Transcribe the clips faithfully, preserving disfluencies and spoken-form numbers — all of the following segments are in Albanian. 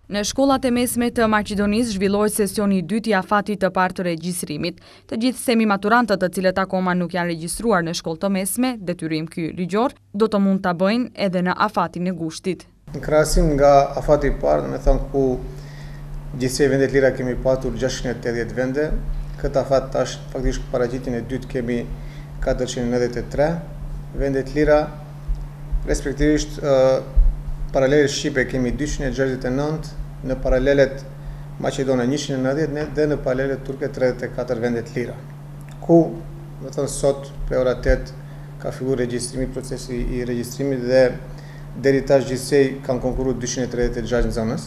Në shkollat e mesme të Maqedonisë zhvillohet sesioni i dytë i afatit të parë të regjistrimit. Të gjithë semi-maturantët të cilët akoma nuk janë regjistruar në shkollë të mesme, detyrim ky ligjor, do të mund ta bëjnë edhe në afatin e gushtit. Në krahasim nga afati i parë, me thënë ku gjithsej vendet lira kemi patur gjashtëqind e tetëdhjetë vende, këtë afat tash faktikisht paraqitjen e dytë kemi katërqind e nëntëdhjetë e tre vendet lira, respektivisht paralelet Shqipe kemi dyqind e gjashtëdhjetë e nëntë, në paralelet Maqedone njëqind e nëntëdhjetë dhe në paralelet Turke tridhjetë e katër vendet lira. Ku, më thënë sot, për ora tetë, ka filluar regjistrimi, procesi i regjistrimit dhe deri tash gjithsej kanë konkurruar dyqind e tridhjetë e gjashtë nxënës,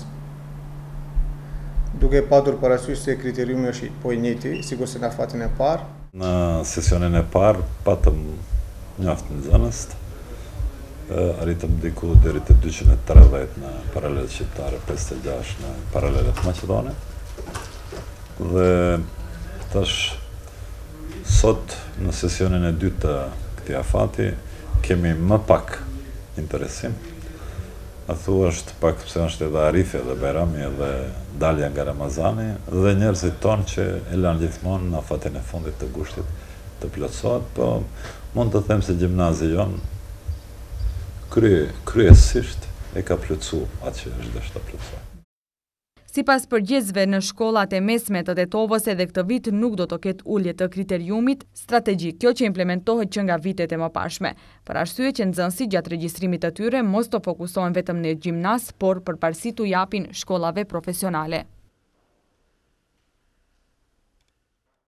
duke patur parasysh se kriteriumi është po i njëjti, sikurse në afatin e parë. Në sesionin e parë patëm mjaft nxënës. Arritëm diku deri te dyqind e tridhjetë në paralelet shqiptare, pesëdhjetë e gjashtë në paralelet maqedone. Dhe tash sot në sesionin e dytë të këtij afati kemi më pak interesim. A thua është pak pse është edhe Arifi edhe Bajrami edhe dalja nga Ramazani dhe njerëzit tonë që e lanë gjithmonë në afatin e fundit të gushtit të plotësohet, po mund të them se gjimnazi jonë Krye, kryesisht e ka plotësuar atë që është dashur ta plotësojë. Sipas përgjegjësve në shkollat e mesme të Tetovës edhe këtë vit nuk do të ketë ulje të kriteriumit strategjik, kjo që implementohet që nga vitet e mëparshme. Për arsye që nxënësit gjatë regjistrimit të tyre mos të fokusohen vetëm në gjimnaz, por përparësi t'u japin shkollave profesionale.